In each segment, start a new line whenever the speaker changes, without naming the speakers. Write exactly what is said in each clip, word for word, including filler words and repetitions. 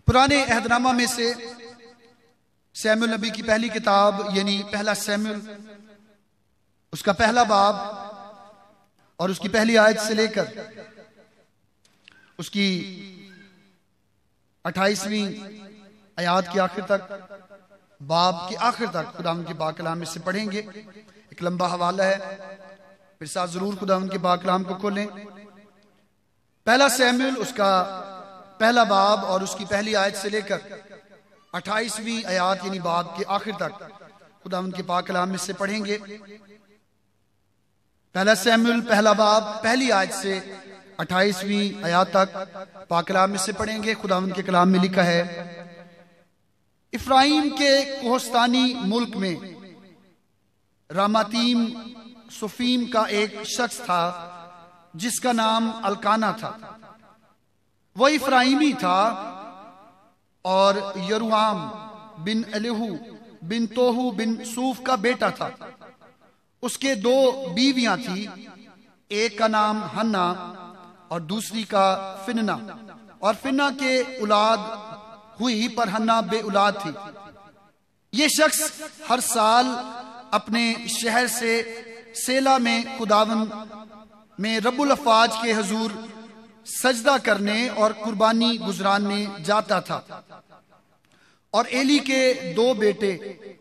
पुराने अहदनामा में से सैमुअल नबी की पहली किताब यानी पहला सैमुअल, उसका पहला बाब और उसकी पहली आयत से लेकर उसकी अट्ठाईसवीं आयत के आखिर तक, बाब के आखिर तक खुदावंद के पाक कलाम में से पढ़ेंगे। एक लंबा हवाला है, फिर साथ जरूर खुदावंद के पाक कलाम को खोलें। पहला सैमुअल उसका पहला बाब और उसकी पहली आयत से लेकर अट्ठाईसवीं आयत यानी बाब के आखिर तक खुदावंद के पाक कलाम में से पढ़ेंगे। पहला सैमुअल पहला बाब पहली आयत से अट्ठाईसवीं आयत तक पाक कलाम में से पढ़ेंगे। खुदावंद के कलाम में लिखा है, इफ्राइम के कोहस्तानी मुल्क में रामातीम सुफीम का एक शख्स था जिसका नाम अलकाना था। वह इफ्राइमी था और यरुआम बिन एलिहू बिन तोहू बिन सूफ का बेटा था। उसके दो बीवियां थी, एक का नाम हन्ना और दूसरी का फिन्ना। और फिन्ना के औलाद हुई पर हन्ना बे औलाद थी। ये शख्स हर साल अपने शहर से सेला में खुदावंद में रब्बुल अफवाज के हुजूर सजदा करने और कुर्बानी गुजराने जाता था। और एली के दो बेटे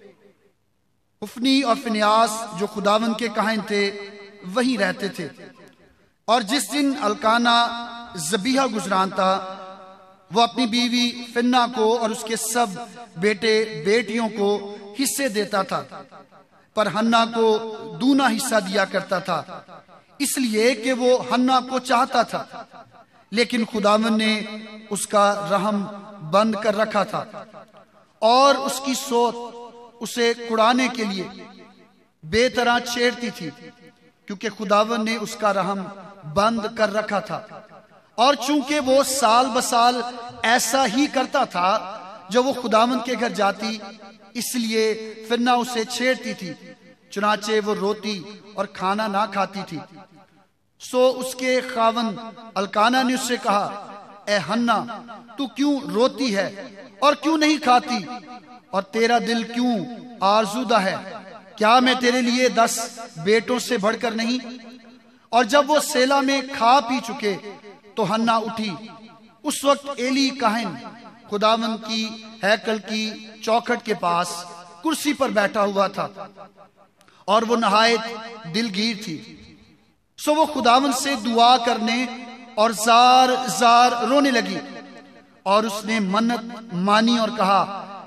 हुफनी और फिनियास जो खुदावंद के काहिन थे वहीं रहते थे। और जिस दिन अलकाना ज़बीहा गुजरानता वो अपनी बीवी फिन्ना को और उसके सब बेटे बेटियों को हिस्से देता था, पर हन्ना को दूना हिस्सा दिया करता था, इसलिए कि वो हन्ना को चाहता था। लेकिन खुदावंद ने उसका रहम बंद कर रखा था और उसकी सोच उसे कुड़ाने के लिए बेतरह छेड़ती थी, क्योंकि खुदावंद ने उसका रहम बंद कर रखा था। और चूंकि वो साल बसाल ऐसा ही करता था जब वो खुदावंद के घर जाती, इसलिए फिन्ना उसे छेड़ती थी। चुनाचे वो रोती और खाना ना खाती थी। सो उसके खावंद अलकाना ने उससे कहा, ए हन्ना, तू क्यों रोती है और क्यों नहीं खाती, और तेरा दिल क्यों आरज़ूदा है? क्या मैं तेरे लिए दस बेटों से बढ़कर नहीं? और जब वो सेला में खा पी चुके तो हन्ना उठी। उस वक्त एली काहिन खुदावंद की हैकल की चौखट के पास कुर्सी पर बैठा हुआ था और वो नहायत दिलगीर थी। सो वो खुदावंद से दुआ करने और जार जार रोने लगी। और उसने मन्नत मानी और कहा,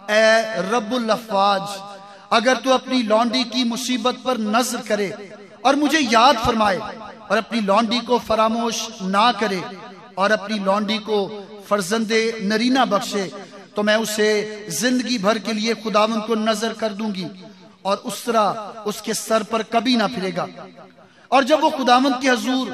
ए रब्बुल अफवाज, अगर तू अपनी लौंडी की मुसीबत पर नजर करे और मुझे याद फरमाए और अपनी लौंडी को फरामोश ना करे और अपनी लौंडी को फर्जंदे नरीना बख्शे, तो मैं उसे जिंदगी भर के लिए खुदावंद को नजर कर दूंगी और उसरा उसके सर पर कभी ना फिरेगा। और जब वो खुदावंद के हुजूर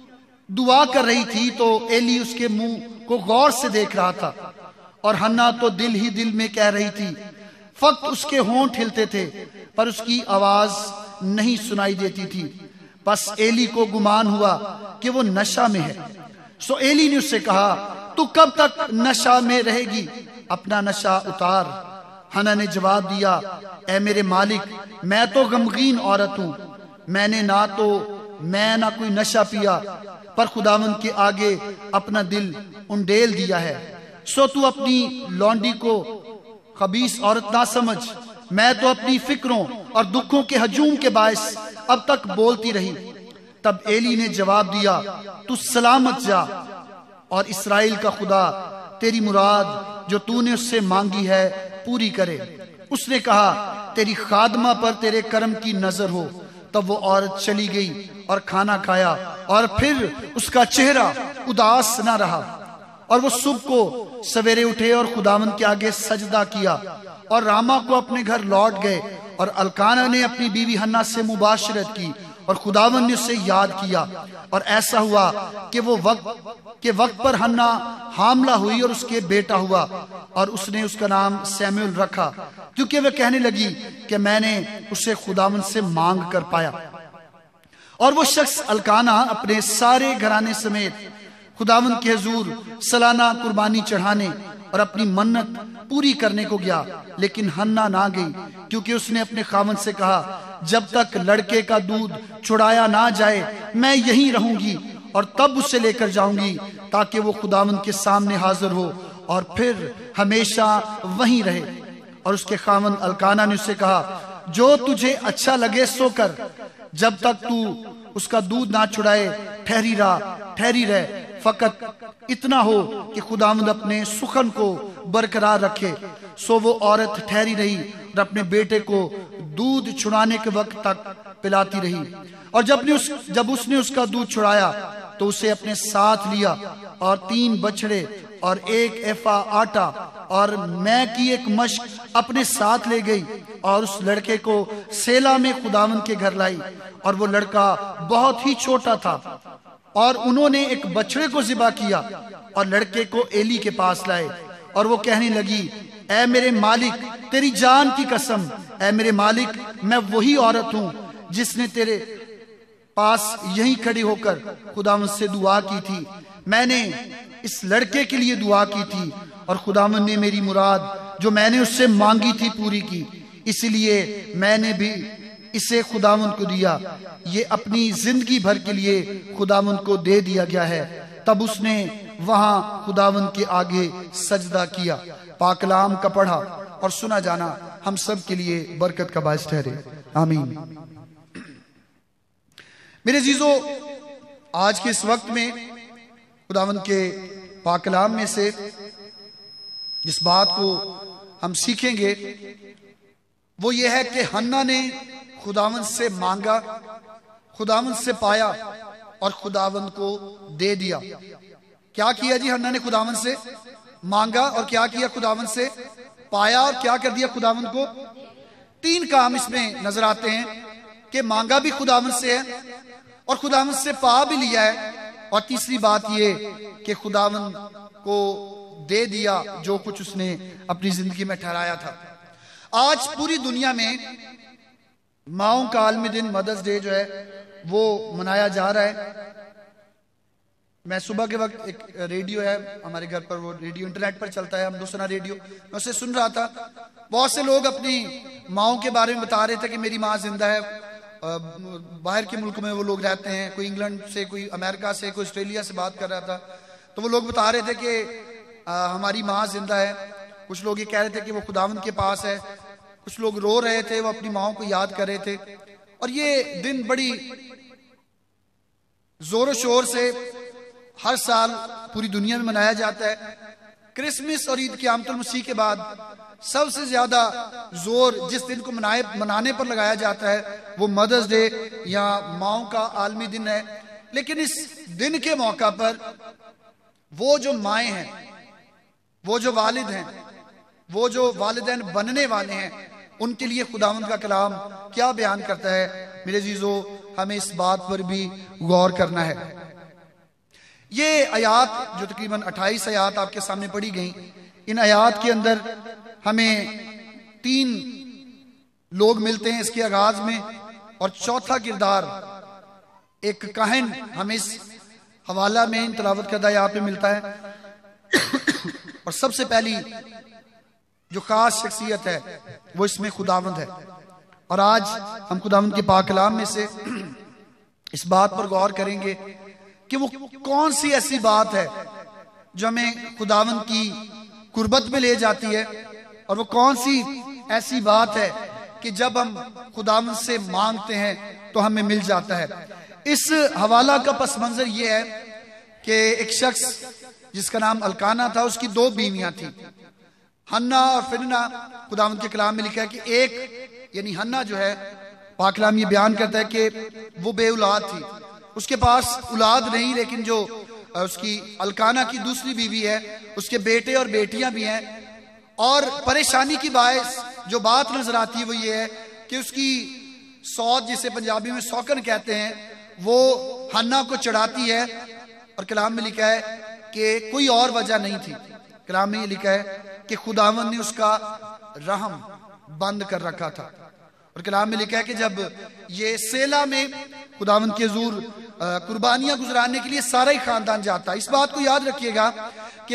दुआ कर रही थी तो एली उसके मुंह को गौर से देख रहा था और हन्ना तो दिल ही दिल में कह रही थी। फक्त उसके होंठ हिलते थे पर उसकी आवाज नहीं सुनाई देती थी। बस एली को गुमान हुआ कि वो नशा में है। सो एली ने उससे कहा, तू कब तक नशा में रहेगी? अपना नशा उतार। हन्ना ने जवाब दिया, ए मेरे मालिक, मैं तो गमगीन औरत हूं। मैंने ना तो मैं ना कोई नशा पिया, पर खुदावंद के आगे अपना दिल उंडेल दिया है। सो तू अपनी लौंडी को खबीस औरत ना समझ। मैं तो अपनी फिक्रों और दुखों के हजूम के बायस अब तक बोलती रही। तब एली ने जवाब दिया, तू सलामत जा और इस्राएल का खुदा तेरी मुराद जो तूने उससे मांगी है पूरी करे। उसने कहा, तेरी खादमा पर तेरे कर्म की नजर हो। तब वो औरत चली गई और खाना खाया और फिर उसका चेहरा उदास ना रहा। और वो सुबह को सवेरे उठे और खुदावंद के आगे सजदा किया और रामा को अपने घर लौट गए। और अलकाना ने अपनी बीवी हन्ना से मुबाशरत की और खुदावंद ने उससे याद किया। और ऐसा हुआ कि वो वक्त के वक्त पर हन्ना हामला हुई और उसके बेटा हुआ और उसने उसका नाम सैमुअल रखा, क्योंकि वह कहने लगी कि मैंने उसे खुदावंद से मांग कर पाया। और वो शख्स अलकाना अपने सारे घराने समेत खुदावंद के हुजूर सालाना कुर्बानी चढ़ाने और अपनी मन्नत पूरी करने को गया, लेकिन हन्ना ना गई, क्योंकि उसने अपने खावंद से कहा, जब तक लड़के का दूध छुड़ाया ना जाए मैं यहीं रहूंगी और तब उसे लेकर जाऊंगी, ताकि वो खुदावंद के सामने हाजिर हो और फिर हमेशा वहीं रहे। और उसके खावंद अल्काना ने उससे कहा, जो तुझे अच्छा लगे सो कर, जब तक तू उसका दूध ना छुड़ाए ठहरी रहा ठहरी रहे, फकत इतना हो कि खुदावंद अपने सुखन को बरकरार रखे। सो वो औरत ठहरी रही और अपने बेटे को दूध छुड़ाने के वक्त तक पिलाती रही। और जब ने उस जब उसने उसका दूध छुड़ाया तो उसे अपने साथ लिया और तीन बछड़े और एक एफा आटा और मैं की एक मश्क अपने साथ ले गई और उस लड़के को सेला में खुदावंद के घर लाई। और वो लड़का बहुत ही छोटा था और उन्होंने एक बछड़े को ज़िबा किया और लड़के को एली के पास लाए। और वो कहने लगी, ऐ मेरे मालिक, तेरी जान की कसम, ऐ मेरे मालिक, मैं वही औरत हूं जिसने तेरे पास यहीं खड़ी होकर खुदावंद से दुआ की थी। मैंने इस लड़के के लिए दुआ की थी और खुदावंद ने मेरी मुराद जो मैंने उससे मांगी थी पूरी की, इसलिए मैंने भी इसे खुदावंद को दिया। ये अपनी जिंदगी भर के लिए खुदावंद को दे दिया गया है। तब उसने वहां खुदावंद के आगे सजदा किया। पाकलाम का पढ़ा और सुना जाना हम सब के लिए बरकत का बायस ठहरे, आमीन। मेरे जीजो, आज के इस वक्त में खुदावंद के पाकलाम में से जिस बात को हम सीखेंगे वो ये है कि हन्ना ने खुदावंद से मांगा, खुदावंद से पाया और खुदावंद को दे दिया। क्या किया जी? हन्ना ने खुदावंद से मांगा और क्या किया? खुदावंद से पाया और क्या कर दिया? खुदावंद को। तीन काम इसमें नजर आते हैं कि मांगा भी खुदावंद से है और खुदावंद से पा भी लिया है, और तीसरी बात ये कि खुदावंद को दे दिया जो कुछ उसने अपनी जिंदगी में ठहराया था। आज पूरी दुनिया में माओं का आलमी दिन, मदर्स डे जो है वो मनाया जा रहा है। मैं सुबह के वक्त, एक रेडियो है हमारे घर पर, वो रेडियो इंटरनेट पर चलता है, हम दूसरा रेडियो, मैं उसे सुन रहा था। बहुत से लोग अपनी माओं के बारे में बता रहे थे कि मेरी माँ जिंदा है। बाहर के मुल्क में वो लोग रहते हैं, कोई इंग्लैंड से, कोई अमेरिका से, कोई ऑस्ट्रेलिया से बात कर रहा था, तो वो लोग बता रहे थे कि आ, हमारी माँ जिंदा है। कुछ लोग ये कह रहे थे कि वो खुदावंद के पास है। कुछ लोग रो रहे थे, वो अपनी माओं को याद कर रहे थे। और ये दिन बड़ी जोरों शोर से हर साल पूरी दुनिया में मनाया जाता है। क्रिसमस और ईद क़यामतुल मसीह के बाद सबसे ज्यादा जोर जिस दिन को मनाए मनाने पर लगाया जाता है वो मदर्स डे या माओं का आलमी दिन है। लेकिन इस दिन के मौका पर वो जो माएँ हैं, वो जो वालिद हैं, वो जो वालिदैन बनने वाले हैं, उनके लिए खुदावंद का कलाम क्या बयान करता है। मेरे जीजो, हमें इस बात पर भी गौर करना है। ये आयात जो तकरीबन अट्ठाईस आयात आपके सामने पढ़ी गई, इन आयात के अंदर हमें तीन लोग मिलते हैं इसके आगाज में, और चौथा किरदार एक काहिन हमें इस हवाला में, इन तिलावत करदा आयात में मिलता है। और सबसे पहली जो खास शख्सियत है वो इसमें खुदावंद है। और आज हम खुदावंद के पाक कलाम में से इस बात पर गौर करेंगे कि वो कौन सी ऐसी बात है जो हमें खुदावंद की कुर्बत में ले जाती है, और वो कौन सी ऐसी बात है कि जब हम खुदावंद से मांगते हैं तो हमें मिल जाता है। इस हवाला का पस मंजर ये है कि एक शख्स जिसका नाम अल्काना था, उसकी दो बीवियां थी, हन्ना और फिन्ना। खुदावंद के कलाम में लिखा है कि एक यानी हन्ना जो है, पाक कलाम ये बयान करता है कि वो बेऔलाद थी, उसके पास औलाद नहीं, लेकिन जो उसकी अल्काना की दूसरी बीवी है उसके बेटे और बेटियां भी हैं। और परेशानी की बायस जो बात नजर आती है वो ये है कि उसकी सौत, जिसे पंजाबी में सौकन कहते हैं, वो हन्ना को चढ़ाती है। और कलाम में लिखा है कि कोई और वजह नहीं थी। कलाम में ये लिखा है कि खुदावंद ने उसका रहम बंद कर रखा था। और कलाम में लिखा है कि जब ये सेला में खुदावंद के हुजूर कुर्बानियां गुजराने के लिए सारा ही खानदान जाता है। इस बात को याद रखिएगा कि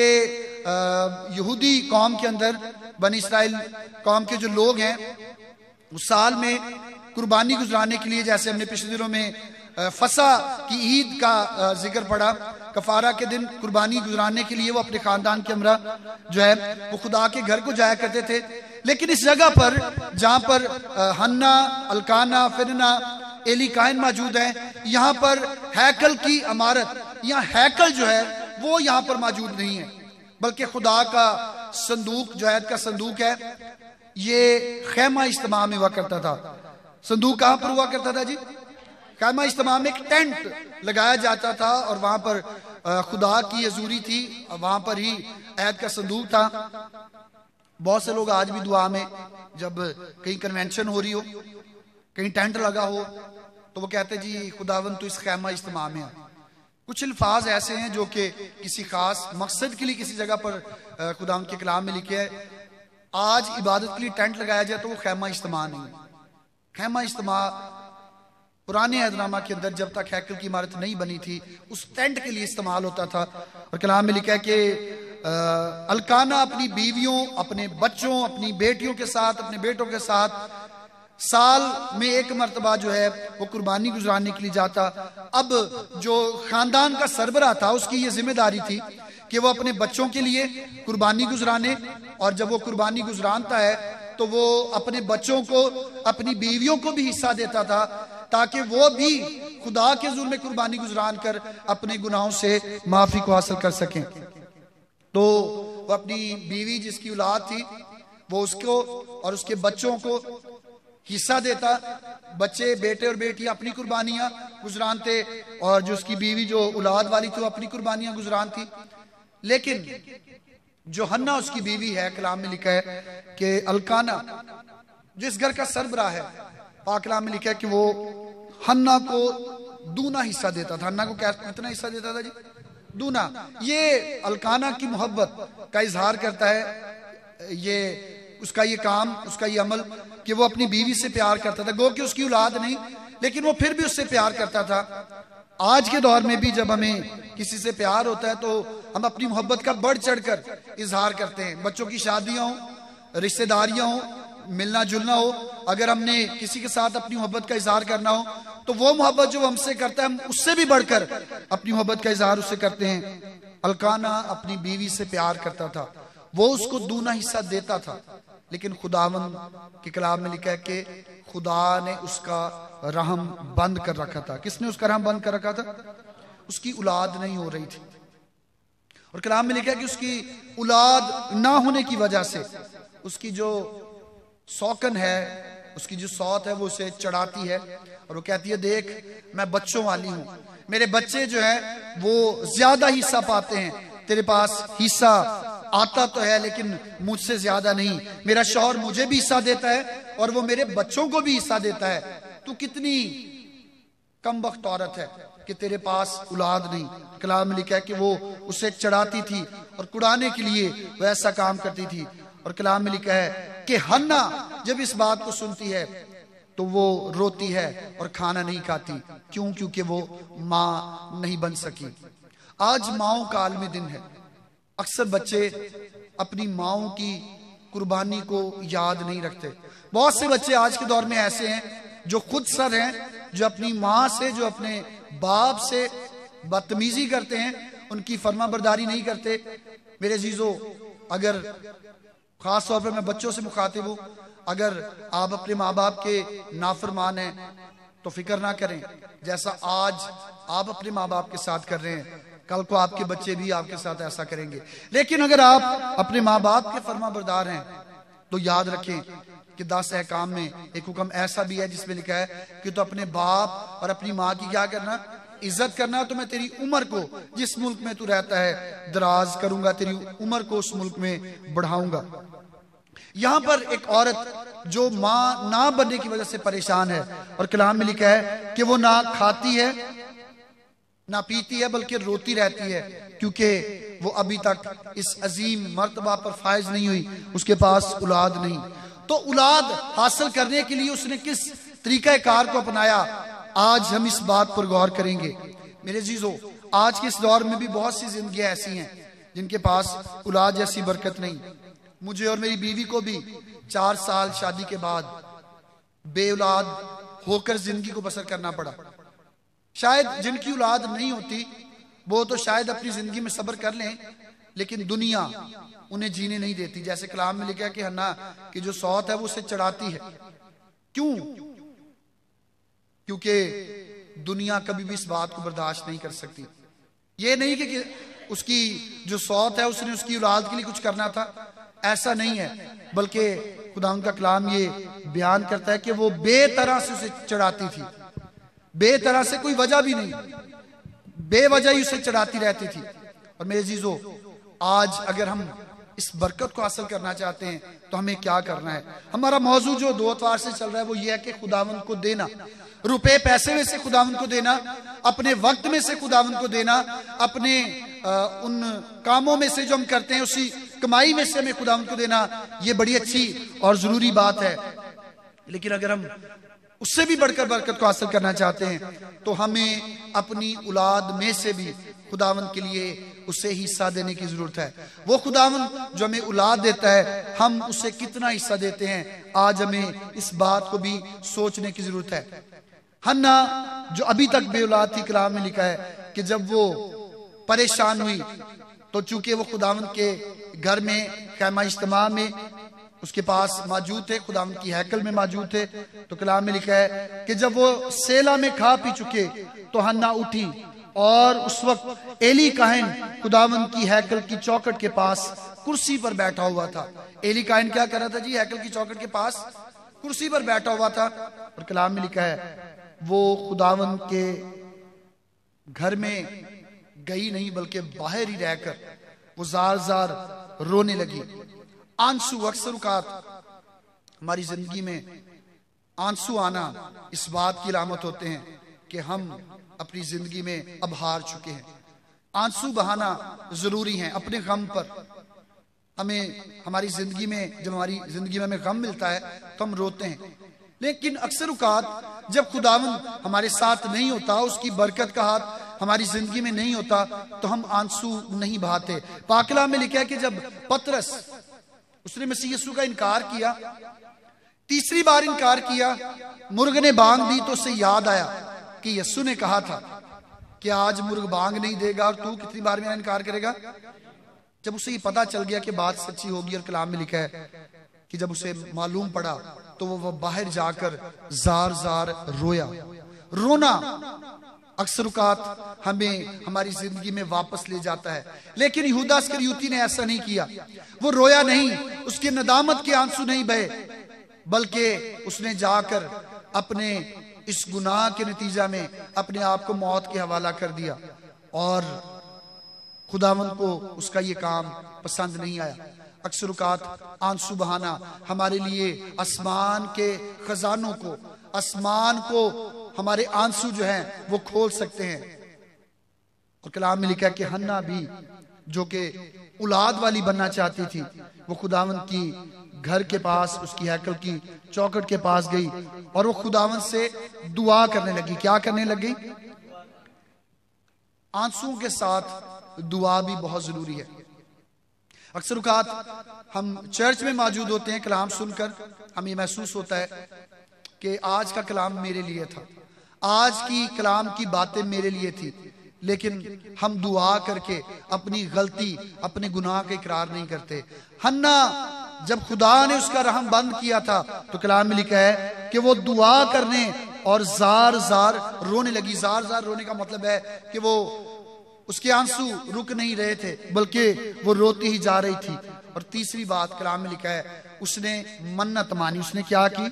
यहूदी कौम के अंदर, बनी इस्राइल कौम के जो लोग हैं, उस साल में कुर्बानी गुजराने के लिए, जैसे हमने पिछले दिनों में फसा की ईद का जिक्र पड़ा, कफारा के दिन कुर्बानी गुजराने के लिए वो अपने खानदान के हमरा जो है वो खुदा के घर को जाया करते थे। लेकिन इस जगह पर जहां पर हन्ना, अलकाना, फिरना, एली काइन मौजूद है, यहाँ पर हैकल की इमारत, यहाँ हैकल जो है वो यहाँ पर मौजूद नहीं है, बल्कि खुदा का संदूक जो है का संदूक है, ये खैमा इज्तिमा में हुआ करता था। संदूक कहाँ पर हुआ करता था जी? खैमा इज्तिमा में एक टेंट लगाया जाता था और वहां पर खुदा की हजूरी थी, वहां पर ही ऐद का संदूक था। बहुत से लोग आज भी दुआ में, जब कहीं कन्वेंशन हो रही हो, कहीं टेंट लगा हो, तो वो कहते जी खुदावन तो इस खैमा इज्तिमा में है। कुछ अल्फाज ऐसे हैं जो कि किसी खास मकसद के लिए किसी जगह पर खुदा के कलाम में लिखे है। आज इबादत के लिए टेंट लगाया जाए तो वो खैमा इज्तिमा नहीं। खैमा इज्तिमा पुराने अहदनामा के अंदर जब तक हैकल की इमारत नहीं बनी थी, उस टेंट के लिए इस्तेमाल होता था। और कलाम में लिखा है कि अलकाना अपनी बीवियों, अपने बच्चों, अपनी बेटियों के साथ, अपने बेटों के साथ साल में एक मरतबा जो है वो कुर्बानी गुजराने के लिए जाता। अब जो खानदान का सरबराह था, उसकी ये जिम्मेदारी थी कि वो अपने बच्चों के लिए कुर्बानी गुजराने, और जब वो कुर्बानी गुजरानता है तो वो अपने बच्चों को, अपनी बीवियों को भी हिस्सा देता था, ताकि वो भी खुदा के हुजूर में कुर्बानी गुजरान कर अपने गुनाहों से माफी को हासिल कर सकें। तो वो अपनी बीवी जिसकी औलाद थी, वो उसको और उसके बच्चों को हिस्सा देता। बच्चे, बेटे और बेटियां अपनी कुर्बानियां गुजरानते, और जो उसकी बीवी जो औलाद वाली थी वो अपनी कुर्बानियां गुजरानती। लेकिन जो हन्ना उसकी बीवी है, कलाम में लिखा है कि अलकाना जिस घर का सरबराह है, पाक कलाम में लिखा है कि वो हन्ना को दूना हिस्सा देता था। हन्ना को क्या कितना हिस्सा देता था जी? दूना। ये अलकाना की मोहब्बत का इजहार करता है, ये उसका ये काम, उसका ये अमल कि वो अपनी बीवी से प्यार करता था। गो कि उसकी औलाद नहीं, लेकिन वो फिर भी उससे प्यार करता था। आज के दौर में भी जब हमें किसी से प्यार होता है तो हम अपनी मोहब्बत का बढ़ चढ़कर इजहार करते हैं। बच्चों की शादियां हो, रिश्तेदारियां हो, मिलना जुलना हो, अगर हमने किसी के साथ अपनी मोहब्बत का इजहार करना हो तो वो मोहब्बत जो हमसे करता है, हम उससे भी बढ़कर अपनी मोहब्बत का इजहार उससे करते हैं। अलकाना अपनी बीवी से प्यार करता था, वो उसको दूना हिस्सा देता था। लेकिन खुदावन के कलाम में लिखा है कि खुदा ने उसका रहम बंद कर रखा था। किसने उसका रहम बंद कर रखा था? उसकी औलाद नहीं हो रही थी। और कलाम में लिखा है कि उसकी औलाद ना होने की वजह से उसकी जो सौकन है, उसकी जो सौत है, वो उसे चढ़ाती है और वो कहती है, देख मैं बच्चों वाली हूं, मेरे बच्चे जो है वो ज्यादा हिस्सा पाते हैं, तेरे पास हिस्सा आता तो है लेकिन मुझसे ज्यादा नहीं। मेरा शौहर मुझे भी हिस्सा देता है और वो मेरे बच्चों को भी हिस्सा देता है। तू कितनी कमबख्त औरत है कि तेरे पास औलाद नहीं। कलाम में लिखा है कि वो उसे चढ़ाती थी और कुड़ाने के लिए वो ऐसा काम करती थी। और कलाम में लिखा है कि हन्ना जब इस बात को सुनती है तो वो रोती है और खाना नहीं खाती। क्यों? क्योंकि वो माँ नहीं बन सकी। आज माओं का आलमी दिन है। अक्सर बच्चे अपनी माओं की कुर्बानी को याद नहीं रखते। बहुत से बच्चे आज के दौर में ऐसे हैं जो खुद सर हैं, जो अपनी माँ से, जो अपने बाप से बदतमीजी करते हैं, उनकी फर्मा बरदारी नहीं करते। मेरे अजीजों, अगर खास तौर पर मैं बच्चों से मुखातिब हूँ, अगर आप अपने माँ बाप के नाफरमान हैं तो फिक्र ना करें। जैसा आज आप अपने माँ बाप के साथ कर रहे हैं, कल को आपके बच्चे भी आपके साथ ऐसा करेंगे। लेकिन अगर आप अपने माँ बाप के फर्मा बरदार हैं तो याद रखें कि दस अहकाम में एक हुक्म ऐसा भी है जिसमें लिखा है कि तो अपने बाप और अपनी माँ की क्या करना? इज्जत करना। तो मैं तेरी उम्र को, जिस मुल्क में तू रहता है, दराज करूंगा, तेरी उम्र को उस मुल्क में बढ़ाऊंगा। यहाँ पर एक औरत जो माँ ना बनने की वजह से परेशान है, और कलाम में लिखा है कि वो ना खाती है ना पीती है, बल्कि रोती रहती है, क्योंकि वो अभी तक इस अजीम मर्तबा पर फायज नहीं हुई, उसके पास औलाद नहीं। तो औलाद हासिल करने के लिए उसने किस तरीका कार को अपनाया, आज हम इस बात पर गौर करेंगे। मेरे जीजो, आज के इस दौर में भी बहुत सी जिंदगियां ऐसी हैं जिनके पास औलाद जैसी बरकत नहीं। मुझे और मेरी बीवी को भी चार साल शादी के बाद बे औलाद होकर जिंदगी को बसर करना पड़ा। शायद जिनकी औलाद नहीं होती वो तो शायद अपनी जिंदगी में सब्र कर लें, लेकिन दुनिया उन्हें जीने नहीं देती। जैसे कलाम में लिखा कि हन्ना की जो सौत है वो उसे चढ़ाती है। क्यों? क्योंकि दुनिया कभी भी इस बात को बर्दाश्त नहीं कर सकती। ये नहीं कि, कि उसकी जो सौत है उसने उसकी औलाद के लिए कुछ करना था, ऐसा नहीं है, बल्कि खुदावंद का कलाम ये बयान करता है कि वो बेतरह से उसे चढ़ाती थी। बेतरह से कोई वजह भी नहीं, बेवजह ही उसे चढ़ाती रहती थी। और मेरे जीजो, आज अगर हम इस बरकत को हासिल करना चाहते हैं तो हमें क्या करना है? हमारा मौजू जो दो अतवार से चल रहा है वो ये है कि खुदावंद को देना, रुपए पैसे में से खुदावंद को देना, अपने वक्त में से खुदावंद को देना, अपने आ, उन कामों में से जो हम करते हैं उसी कमाई में से हमें खुदावंद को देना। ये बड़ी अच्छी और जरूरी बात है। लेकिन अगर हम उससे भी बढ़कर बरकत को हासिल करना चाहते हैं तो हमें अपनी औलाद में से भी खुदावंद के लिए उसे हिस्सा देने की जरूरत है। वो खुदावंद जो हमें औलाद देता है, हम उसे कितना हिस्सा देते हैं, आज हमें इस बात को भी सोचने की जरूरत है। हन्ना जो अभी तक बे औलाद थी, कलाम में लिखा है कि जब वो परेशान हुई तो चूंकि वो खुदावंद के घर में खैमा इज्तिमा में उसके पास मौजूद थे, खुदावंद की हैकल में मौजूद थे, तो कलाम में लिखा है कि जब वो सेला में खा पी चुके तो हन्ना उठी और उस वक्त एली काहिन खुदावंद की हैकल की चौखट के पास कुर्सी पर बैठा हुआ था। एली काहिन क्या कर रहा था जी? हैकल की चौखट के पास कुर्सी पर बैठा हुआ था। और कलाम में लिखा है वो खुदावंद के घर में गई नहीं, बल्कि बाहर ही रहकर वो जार जार रोने लगी। आंसू, अक्सर औकात हमारी जिंदगी में आंसू आना इस बात की अलामत होते हैं कि हम अपनी जिंदगी में अब हार चुके हैं। आंसू बहाना जरूरी है अपने गम पर। हमें हमारी जिंदगी में जब हमारी जिंदगी में हमें गम मिलता है तो हम रोते हैं, लेकिन अक्सर औकात जब खुदावंद हमारे साथ नहीं होता, उसकी बरकत का हाथ हमारी जिंदगी में नहीं होता, तो हम आंसू नहीं बहाते। पाक कलाम में लिखा है कि जब पतरस उसने मसीह यीशु का इनकार किया, तीसरी बार इनकार किया, मुर्ग ने बांग दी तो उसे याद आया कि यीशु ने कहा था कि आज मुर्ग बांग नहीं देगा और तू कितनी बार मेरा इनकार करेगा। जब उसे ये पता चल गया कि बात सच्ची होगी, और कलाम में लिखा है कि जब उसे मालूम पड़ा तो वो, वो बाहर जाकर जार जार रोया। रोना अक्सर औकात हमें हमारी जिंदगी में वापस ले जाता है, लेकिन यहूदा इस्करियोती ने ऐसा नहीं किया। वो रोया नहीं, उसके नदामत के आंसू नहीं बहे, बल्कि उसने जाकर अपने इस गुनाह के नतीजा में अपने आप को मौत के हवाला कर दिया, और खुदावंद को उसका ये काम पसंद नहीं आया। अक्सर औकात आंसू बहाना हमारे लिए आसमान के खजानों को, आसमान को हमारे आंसू जो हैं वो खोल सकते हैं। और कलाम में लिखा है कि हन्ना भी जो कि औलाद वाली बनना चाहती थी, वो खुदावंद की घर के पास, उसकी हैकल की चौखट के पास गई और वो खुदावंद से दुआ करने लगी। क्या करने लगी? आंसुओं के साथ दुआ भी बहुत जरूरी है। अक्सर औकात हम चर्च में मौजूद होते हैं, कलाम सुनकर हमें महसूस होता है कि आज का कलाम मेरे लिए था, आज की कलाम की बातें मेरे लिए थी, लेकिन हम दुआ करके अपनी गलती, अपने गुनाह का इकरार नहीं करते। हन्ना जब खुदा ने उसका रहम बंद किया था तो कलाम में लिखा है कि वो दुआ करने और जार जार रोने लगी। जार जार रोने का मतलब है कि वो, उसके आंसू रुक नहीं रहे थे, बल्कि वो रोती ही जा रही थी। और तीसरी बात कलाम में लिखा है, उसने मन्नत मानी। उसने क्या की?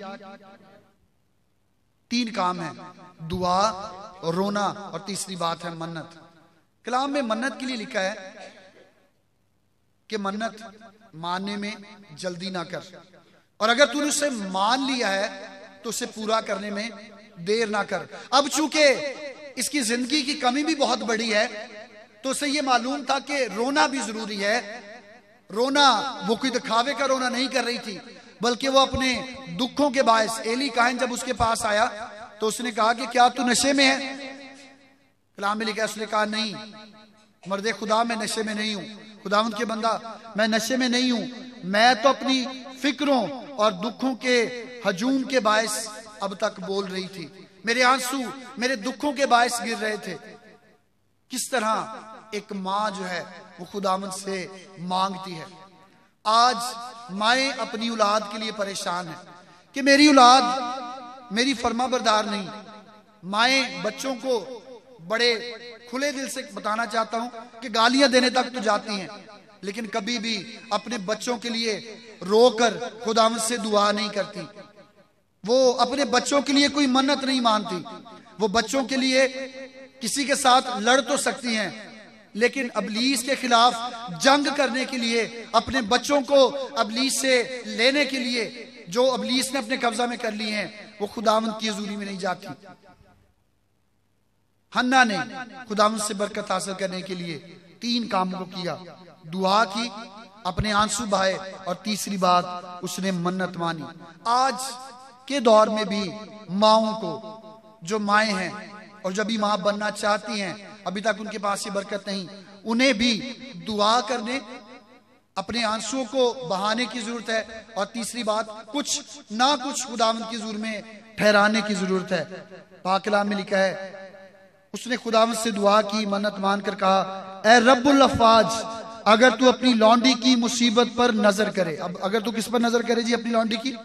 तीन काम है, दुआ, रोना और तीसरी बात है मन्नत। कलाम में मन्नत के लिए लिखा है कि मन्नत मानने में जल्दी ना कर, और अगर तूने उसे मान लिया है तो उसे पूरा करने में देर ना कर। अब चूंकि इसकी जिंदगी की कमी भी बहुत बड़ी है तो उसे ये मालूम था कि रोना भी जरूरी है। रोना वो कोई दिखावे का रोना नहीं कर रही थी, बल्कि वो अपने दुखों के बायस। एली काहिन जब उसके पास आया तो उसने कहा कि क्या तू नशे में है? कलाम में लिखा है, उसने कहा नहीं मर्दे खुदा मैं नशे में नहीं हूं, खुदावंद के बंदा मैं नशे में नहीं हूं, मैं तो अपनी फिक्रों और दुखों के हजूम के बायस अब तक बोल रही थी, मेरे आंसू मेरे दुखों के बायस गिर रहे थे। किस तरह एक माँ जो है वो खुदावंद से मांगती है। आज माएँ अपनी औलाद के लिए परेशान है कि मेरी औलाद मेरी फर्माबरदार नहीं। माएँ बच्चों को बड़े खुले दिल से बताना चाहता हूं कि गालियां देने तक तो जाती हैं, लेकिन कभी भी अपने बच्चों के लिए रोकर खुदावंद से दुआ नहीं करती। वो अपने बच्चों के लिए कोई मन्नत नहीं मानती। वो बच्चों के लिए किसी के साथ लड़ तो सकती हैं, लेकिन अबलीस के खिलाफ जंग करने के लिए, अपने बच्चों को अबलीस से लेने के लिए जो अबलीस ने अपने कब्जा में कर लिए हैं, वो खुदावंद की हुजूरी में नहीं जाती। हन्ना ने खुदावंद से बरकत हासिल करने के लिए तीन कामों को किया, दुआ की, अपने आंसू बहाए और तीसरी बात उसने मन्नत मानी। आज के दौर में भी माओं को, जो माएँ हैं और जब भी माँ बनना चाहती हैं, अभी तक उनके पास ये बरकत नहीं, उन्हें भी दुआ करने, अपने आंसुओं को बहाने की जरूरत है और तीसरी बात कुछ ना कुछ खुदावंद की हुजूर में ठहराने की जरूरत है। पाक कलाम में लिखा है, उसने खुदावंद से दुआ की, मन्नत मानकर कहा, ए रब्बुल अफ़वाज, अगर तू अपनी लौंडी की मुसीबत पर नजर करे। अब अगर तू किस पर नजर करे जी? अपनी लौंडी की।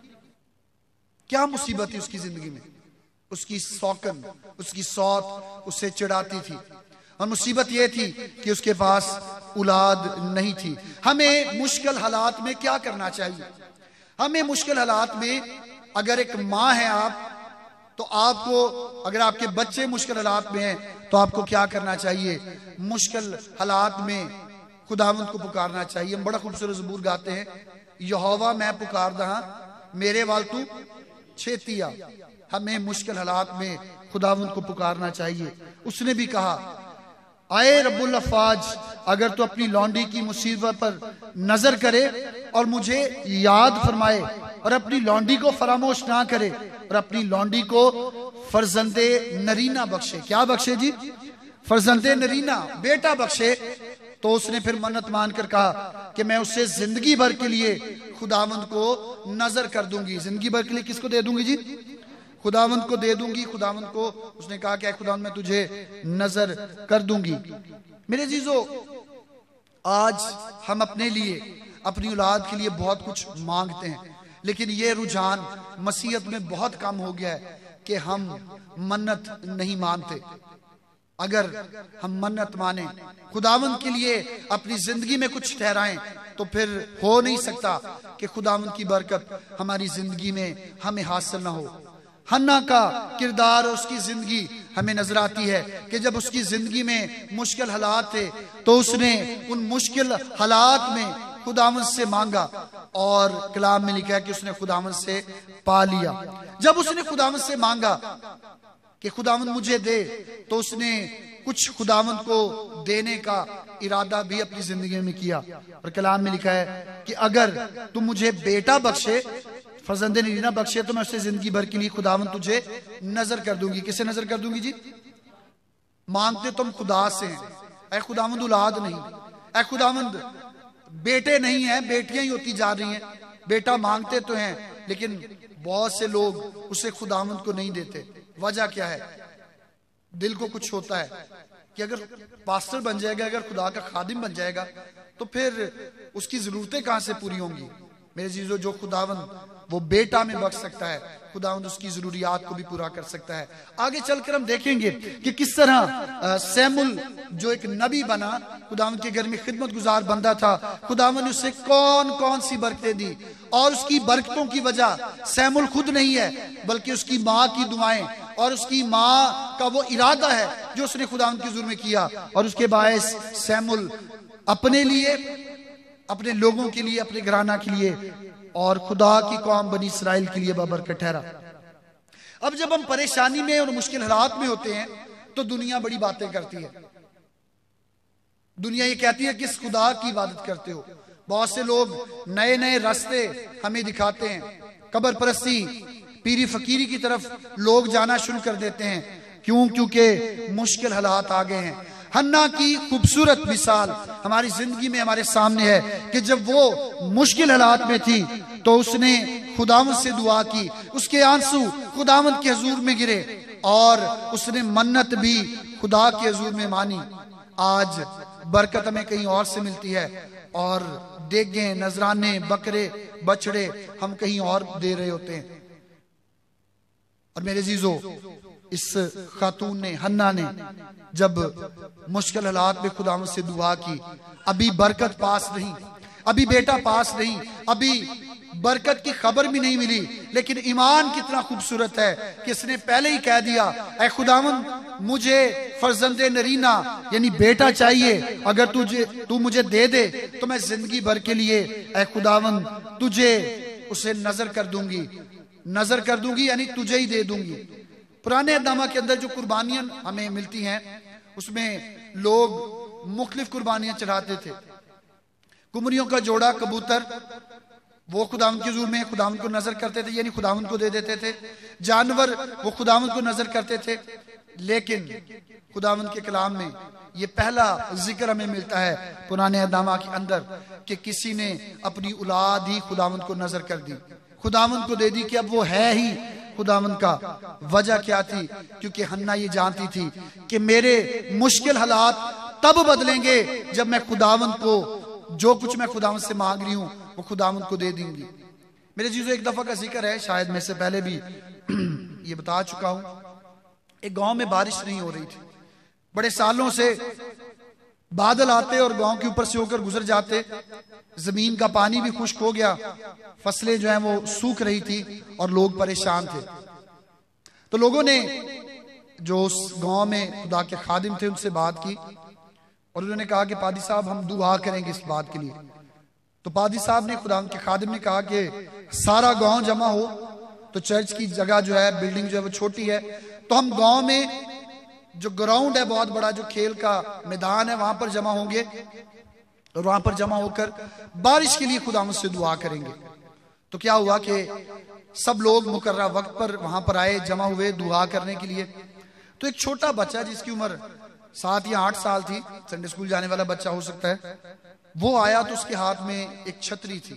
क्या मुसीबत थी उसकी जिंदगी में? उसकी सौकन, उसकी सौत उससे चिढ़ाती थी, और मुसीबत यह थी कि उसके पास औलाद नहीं थी। हमें मुश्किल हालात में क्या करना चाहिए? हमें मुश्किल हालात में, अगर एक माँ है आप, तो आपको, अगर आपके बच्चे मुश्किल हालात में हैं, तो आपको क्या करना चाहिए? मुश्किल हालात में खुदावंद को पुकारना चाहिए। हम बड़ा खूबसूरत ज़बूर गाते हैं, यहोवा मैं पुकार दहा मेरे वाल तू छेतिया। हमें मुश्किल हालात में खुदावंद को पुकारना चाहिए। उसने भी कहा, आए रब्बुल अफ़वाज, अगर तू अपनी लौंडी की मुसीबत पर नजर करे और मुझे याद फरमाए और अपनी लौंडी को फरामोश ना करे और अपनी लौंडी को फरजंदे नरीना बख्शे। क्या बख्शे जी? फरजंदे नरीना, बेटा बख्शे। तो उसने फिर मन्नत मानकर कहा कि मैं उससे जिंदगी भर के लिए खुदावंद को नजर कर दूंगी। जिंदगी भर के लिए किसको दे दूंगी जी? खुदावंद को दे दूंगी। खुदावंद को उसने कहा कि खुदावंद मैं तुझे नजर कर दूंगी। मेरे जीजो, आज हम अपने लिए, अपनी औलाद के लिए बहुत कुछ मांगते हैं, लेकिन ये रुझान मसीहत में बहुत कम हो गया है कि हम मन्नत नहीं मानते। अगर हम मन्नत माने, खुदावंद के लिए अपनी जिंदगी में कुछ ठहराएं, तो फिर हो नहीं सकता कि खुदावंद की बरकत हमारी जिंदगी में हमें हासिल ना हो। हन्ना का किरदार और उसकी जिंदगी हमें नजर आती है कि जब उसकी जिंदगी में मुश्किल हालात थे, तो उसने उन मुश्किल हालात में खुदावंद से मांगा, और कलाम में लिखा है कि उसने खुदावंद से पा लिया। जब उसने खुदावंद से मांगा कि खुदावंद मुझे दे, तो उसने कुछ खुदावंद को देने का इरादा भी अपनी जिंदगी में किया। और कलाम में लिखा है कि अगर तुम मुझे बेटा बख्शे, फरजंदे नरीना बख्शे, तो मैं उससे जिंदगी भर के लिए खुदावंद तुझे नजर कर दूंगी। किसे नजर कर दूंगी जी? मांगते तुम खुदा से हैं, ऐ खुदावंद औलाद नहीं, ऐ खुदावंद बेटे नहीं है, बेटियां ही होती जा रही हैं। बेटा मांगते तो हैं, लेकिन बहुत से लोग उसे खुदावंद को नहीं देते। वजह क्या है? दिल को कुछ होता है कि अगर पास्टर बन जाएगा, अगर खुदा का खादिम बन जाएगा, तो फिर उसकी जरूरतें कहां से पूरी होंगी? मेरे जीजो, जो खुदावंद वो बेटा में बख्श सकता है, खुदावंद उसकी जरूरियात को भी पूरा कर सकता है। आगे चलकर हम देखेंगे कि किस तरह सैमुल जो एक नबी बना, खुदावंद के घर में खिदमत गुजार बंदा था, खुदावंद ने उसे कौन कौन सी बरकतें दी, और उसकी बरकतों की वजह सैमुल खुद नहीं है, बल्कि उसकी माँ की दुआएं और उसकी माँ का वो इरादा है जो उसने खुदावंद की हुजूर में किया, और उसके बायस सैमुल अपने लिए, अपने लोगों के लिए, अपने घराना के लिए और खुदा की कौम बनी इसराइल के लिए बाबरकत ठहरा। अब जब हम परेशानी में और मुश्किल हालात में होते हैं, तो दुनिया बड़ी बातें करती है। दुनिया ये कहती है किस खुदा की इबादत करते हो। बहुत से लोग नए नए रास्ते हमें दिखाते हैं, कब्र परस्ती, पीरी फकीरी की तरफ लोग जाना शुरू कर देते हैं। क्यों? क्योंकि मुश्किल हालात आ गए हैं। हन्ना की खूबसूरत मिसाल हमारी जिंदगी में हमारे सामने है कि जब वो मुश्किल हालात में थी तो उसने खुदावंद से दुआ की, उसके आंसू खुदावंद के हुजूर में गिरे और उसने मन्नत भी खुदा के हुजूर में मानी। आज बरकत हमें कहीं और से मिलती है और देगे, नजराने, बकरे, बछड़े हम कहीं और दे रहे होते हैं। और मेरे जीजो, इस खातून ने, हन्ना ने जब मुश्किल हालात में खुदावंद से दुआ की, अभी बरकत पास नहीं, अभी बेटा पास नहीं, अभी बरकत की खबर भी नहीं मिली, लेकिन ईमान कितना खूबसूरत है कि इसने पहले ही कह दिया, ऐ खुदावंद मुझे फर्जंदे नरीना यानी बेटा चाहिए, अगर तुझे तू मुझे दे दे तो मैं जिंदगी भर के लिए ऐ खुदावंद तुझे उसे नजर कर दूंगी, नजर कर दूंगी यानी तुझे ही दे दूंगी। पुराने अहदनामा के अंदर जो कुर्बानियां हमें मिलती हैं उसमें लोग मुख्तलिफ कुर्बानियां चढ़ाते थे। कुमरियों का जोड़ा कबूतर वो खुदावंद के हुजूर में खुदावंद को नजर करते थे यानी खुदावंद को दे देते थे। जानवर वो खुदावंद को नजर करते थे। लेकिन खुदावंद के कलाम में ये पहला जिक्र हमें मिलता है पुराने अहदनामा के अंदर कि किसी ने अपनी औलाद ही खुदावंद को नजर कर दी, खुदावंद को दे दी कि अब वो है ही खुदावंद का। वजह क्या थी? क्योंकि हन्ना ये जानती थी कि मेरे मुश्किल हालात तब बदलेंगे जब मैं खुदावंद को जो कुछ मैं खुदावंद से मांग रही हूं वो खुदावंद को दे दूंगी। मेरे जीजो, एक दफा का जिक्र है, शायद मैं से पहले भी ये बता चुका हूं। एक गांव में बारिश नहीं हो रही थी, बड़े सालों से बादल आते और गांव के ऊपर से होकर गुजर जाते, जमीन का पानी भी खुश्क हो गया, फसलें जो है वो सूख रही थी और लोग परेशान थे। तो लोगों ने जो उस गांव में खुदा के खादिम थे उनसे बात की और उन्होंने कहा कि पादी साहब हम दुआ करेंगे इस बात के लिए। तो पादी साहब ने, खुदा के खादिम ने कहा कि सारा गांव जमा हो, तो चर्च की जगह जो है, बिल्डिंग जो है वो छोटी है, तो हम गांव में जो ग्राउंड है बहुत बड़ा, जो खेल का मैदान है, वहां पर जमा होंगे और वहां पर जमा होकर बारिश के लिए खुदावंद से दुआ करेंगे। तो क्या हुआ कि सब लोग मुकर्रर वक्त पर वहां पर आए, जमा हुए दुआ करने के लिए। तो एक छोटा बच्चा जिसकी उम्र सात या आठ साल थी, संडे स्कूल जाने वाला बच्चा हो सकता है, वो आया तो उसके हाथ में एक छतरी थी।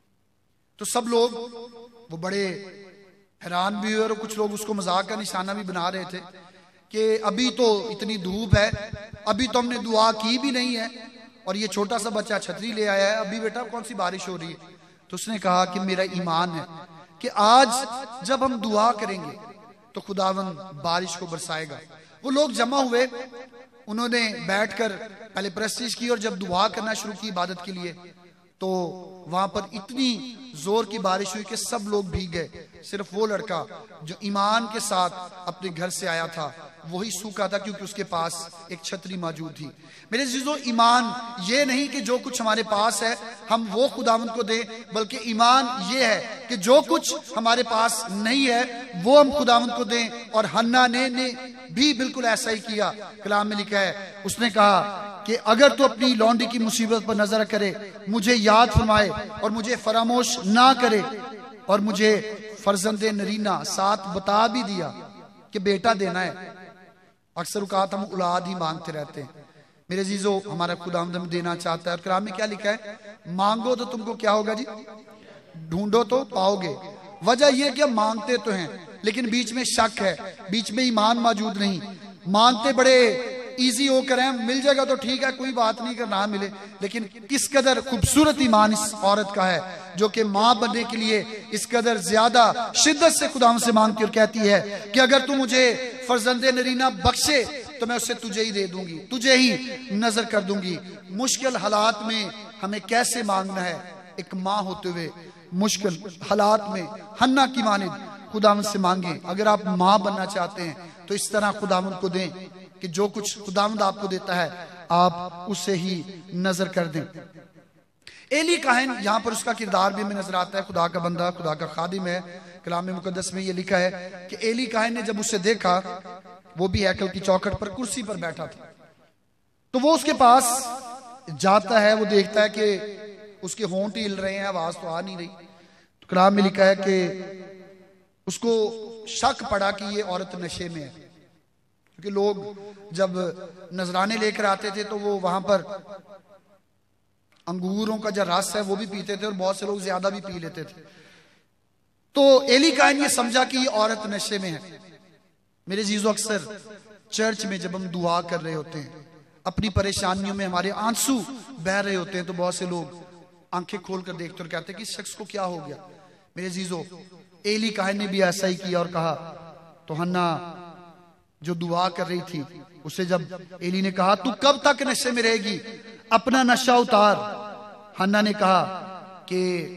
तो सब लोग वो बड़े हैरान भी हुए और कुछ लोग उसको मजाक का निशाना भी बना रहे थे कि अभी तो इतनी धूप है, अभी तो हमने दुआ की भी नहीं है और ये छोटा सा बच्चा छतरी ले आया है, अभी बेटा कौन सी बारिश हो रही है। तो उसने कहा कि मेरा ईमान है कि आज जब हम दुआ करेंगे तो खुदावंद बारिश को बरसाएगा। वो लोग जमा हुए, उन्होंने बैठकर पहले प्रस्तीज की और जब दुआ करना शुरू की इबादत के लिए तो वहां पर इतनी जोर की बारिश हुई कि सब लोग भीग गए। सिर्फ वो लड़का जो ईमान के साथ अपने घर से आया था वही सूखा था, क्योंकि उसके पास एक छतरी मौजूद थी। मेरे जीजो, ईमान ये नहीं कि जो कुछ हमारे पास है हम वो खुदावंद को दें, बल्कि ईमान ये है कि जो कुछ हमारे पास नहीं है वो हम खुदावंद को दें। और हन्ना ने, ने भी बिल्कुल ऐसा ही किया। कलाम में लिखा है, उसने कहा कि अगर तू अपनी लौंडी की मुसीबत पर नजर करे, मुझे याद फरमाए और मुझे फरामोश ना करे, और मुझे फर्जंदे नरीना साथ बता भी दिया कि बेटा देना है। अक्सर औकात हम औलाद ही मांगते रहते हैं। मेरे जीजो, हमारा खुदावंद हमें देना चाहता है। और कलाम में क्या लिखा है? मांगो तो तुमको क्या होगा जी? ढूंढो तो पाओगे। वजह यह कि हम मांगते तो हैं लेकिन बीच में शक है, बीच में ईमान मौजूद नहीं। मांगते बड़े इजी होकर है, मिल जाएगा तो ठीक है, कोई बात नहीं कर ना मिले, लेकिन किस कदर खूबसूरत ईमान इस औरत का है जो कि मां बनने के लिए इस कदर ज्यादा शिद्दत से खुदावंद से मांगती और कहती है कि अगर तू मुझे फर्जंदे नरीना बख्शे तो मैं उससे तुझे ही दे दूंगी, तुझे ही नजर कर दूंगी। मुश्किल हालात में हमें कैसे मांगना है? एक मां होते हुए मुश्किल हालात में हन्ना की मानिद खुदावंद से मांगे। अगर आप मां बनना चाहते हैं तो इस तरह खुदावंद को दें कि जो कुछ खुदावंद आपको देता है आप उसे ही नजर कर दें। एली काहिन, यहाँ पर उसका किरदार भी हमें नजर आता है। खुदा का बंदा, खुदा का खादिम है। कलाम मुकद्दस में ये लिखा है कि एली काहिन ने जब उसे देखा, वो भी हैकल की चौखट पर कुर्सी पर बैठा था, तो वो उसके पास जाता है। वो देखता है कि उसके होंठ हिल रहे हैं, आवाज तो आ नहीं रही। तो कलाम में लिखा है कि उसको शक पड़ा कि ये औरत नशे में है। क्योंकि लोग जब नजराने लेकर आते थे तो वो वहां पर अंगूरों का जो रस है वो भी पीते थे और बहुत से लोग ज्यादा भी पी लेते थे। तो एली काइन ये समझा कि ये औरत नशे में है। मेरे जीजो, अक्सर चर्च में जब हम दुआ कर रहे होते हैं, अपनी परेशानियों में हमारे आंसू बह रहे होते हैं, तो बहुत से लोग आंखें खोलकर देखते और कहते हैं कि इस शख्स को क्या हो गया। मेरे जीजो, एली काइन ने भी ऐसा ही किया और कहा। तो हन्ना जो दुआ कर रही थी, उसे जब एली ने कहा तू कब तक नशे में रहेगी, अपना नशा उतार, हन्ना ने कहा कि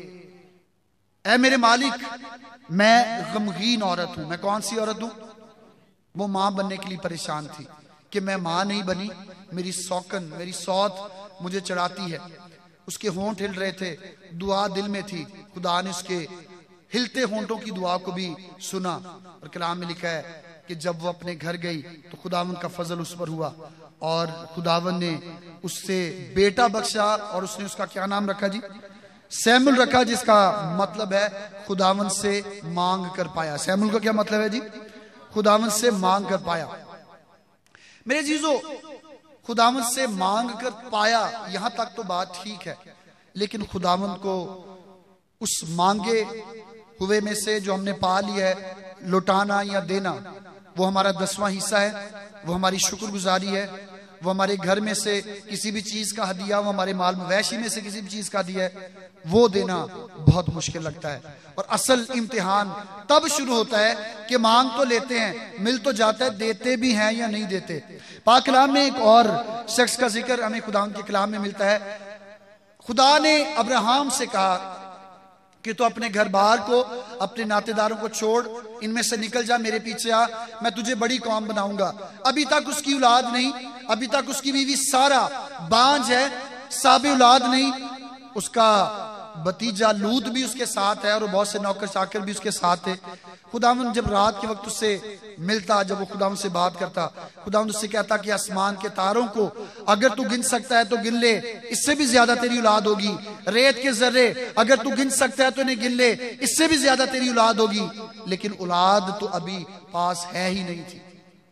ऐ मेरे मालिक, मैं गमगीन औरत हूं। मैं कौन सी औरत हूं? वो मां बनने के लिए परेशान थी कि मैं मां नहीं बनी, मेरी सौकन, मेरी सौत मुझे चढ़ाती है। उसके होंठ हिल रहे थे, दुआ दिल में थी। खुदा ने उसके हिलते होंठों की दुआ को भी सुना। और कलाम में लिखा है कि जब वो अपने घर गई तो खुदावन का फजल उस पर हुआ और खुदावन ने उससे बेटा बख्शा। और उसने उसका क्या नाम रखा जी? सैमुल रखा, जिसका मतलब है खुदावन से मांग कर पाया। सैमुल का क्या मतलब है जी? खुदावन से मांग कर पाया। मेरे जीजो, खुदावन से मांग कर पाया, यहां तक तो बात ठीक है, लेकिन खुदावन को उस मांगे हुए में से जो हमने पा लिया है, लौटाना या देना, वो हमारा दसवां हिस्सा है, वो हमारी शुक्रगुजारी है। वो हमारे घर में से किसी भी चीज का हदिया, वो हमारे माल मवेशी में से किसी भी चीज का हदिया है, वो देना बहुत मुश्किल लगता है। और असल इम्तिहान तब शुरू होता है कि मांग तो लेते हैं, मिल तो जाता है, देते भी हैं या नहीं देते। पाक कलाम में एक और शख्स का जिक्र हमें खुदा के कलाम में मिलता है। खुदा ने अब्राहम से कहा कि तो अपने घर बार को, अपने नातेदारों को छोड़, इनमें से निकल जा, मेरे पीछे आ, मैं तुझे बड़ी कौम बनाऊंगा। अभी तक उसकी औलाद नहीं, अभी तक उसकी बीवी सारा बांझ है, साबे औलाद नहीं। उसका भतीजा लूत भी उसके साथ है और बहुत से नौकर चाकर भी उसके साथ है। खुदावन जब रात के वक्त उससे मिलता, जब वो खुदावन से बात करता, खुदावन उससे कहता कि आसमान के तारों को अगर तू गिन सकता है तो गिन ले, इससे भी ज्यादा तेरी औलाद होगी। रेत के जर्रे अगर तू गिन सकता है तो इन्हें गिन ले, इससे भी ज्यादा तेरी औलाद होगी। लेकिन औलाद तो अभी पास है ही नहीं थी।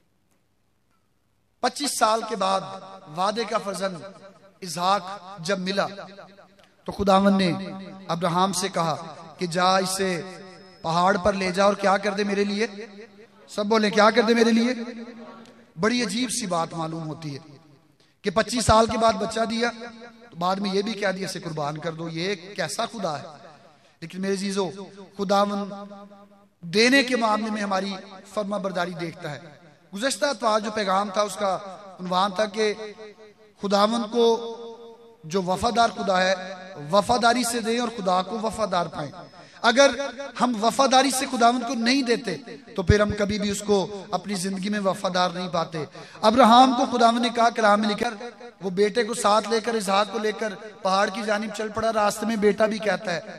पच्चीस साल के बाद वादे का फर्जंद इसहाक जब मिला तो खुदावन ने अब्राहम से कहा कि जा इसे पहाड़ पर ले जा और क्या कर दे मेरे लिए। सब बोले क्या कर दे मेरे लिए। बड़ी अजीब सी बात मालूम होती है कि पच्चीस साल के बाद बच्चा दिया, तो बाद में ये भी कह दिया इसे कुर्बान कर दो। ये कैसा खुदा है। लेकिन मेरे जीजो, खुदावन देने के मामले में हमारी फर्मा बरदारी देखता है। गुज़श्ता इतवार जो पैगाम था उसका उन्वान था कि खुदावन को जो वफादार खुदा है वफादारी से दें और खुदा को वफादार पाएं। अगर हम वफादारी से खुदावन को नहीं देते तो फिर हम कभी भी उसको अपनी जिंदगी में वफादार नहीं पाते। अब्राहम को खुदावन ने कहा, कलाम में लिखा, वो बेटे को साथ लेकर, इसहाक को लेकर पहाड़ की जानिब चल पड़ा। रास्ते में बेटा भी कहता है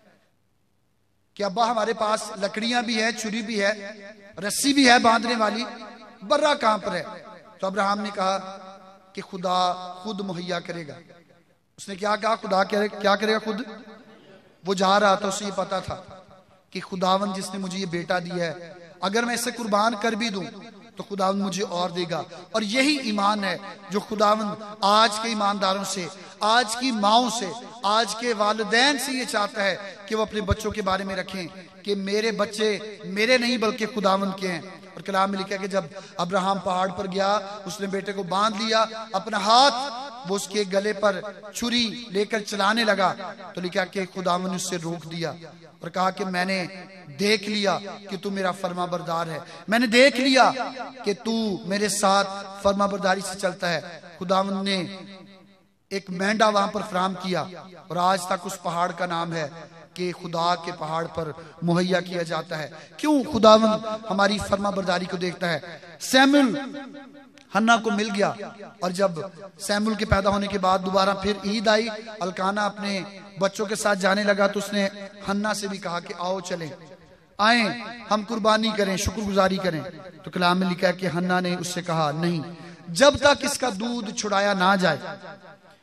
कि अब्बा हमारे पास लकड़ियां भी है, छुरी भी है, रस्सी भी है बांधने वाली, बर्रा कहां पर है। तो अब्राहम ने कहा कि खुदा खुद मुहैया करेगा। उसने क्या कहा? खुदा क्या करेगा? खुद। वो जा रहा था, उसे ये पता था कि खुदावन जिसने मुझे ये बेटा दिया है, अगर मैं इसे कुर्बान कर भी दूं तो खुदावन मुझे और देगा। और यही ईमान है जो खुदावन आज के ईमानदारों से, आज की माओं से, आज के वालिदैन से ये चाहता है कि वो अपने बच्चों के बारे में रखें कि मेरे बच्चे मेरे नहीं बल्कि खुदावन के हैं। और कलाम में लिखा कि जब अब्राहम पहाड़ पर गया, उसने बेटे को बांध लिया, अपना हाथ वो उसके गले पर छुरी लेकर चलाने लगा, तो लिखा कि खुदावन ने उससे रोक दिया और कहा कि मैंने देख लिया कि तू मेरा फर्मा बरदार है, मैंने देख लिया कि तू मेरे साथ फर्मा बरदारी से चलता है। खुदावन ने एक मेंढा वहां पर फराम किया और आज तक उस पहाड़ का नाम है कि खुदा के पहाड़ पर मुहैया किया जाता है। क्यों? खुदावन हमारी फर्मा बरदारी को देखता है। सैमुल हन्ना को मिल गया और जब सैमुल के पैदा होने के बाद दोबारा फिर ईद आई, अल्काना अपने बच्चों के साथ जाने लगा, तो उसने हन्ना से भी कहा कि आओ चलें, आए हम कुर्बानी करें, शुक्रगुजारी करें। तो कलाम में लिखा है कि हन्ना ने उससे कहा नहीं, जब तक इसका दूध छुड़ाया ना जाए।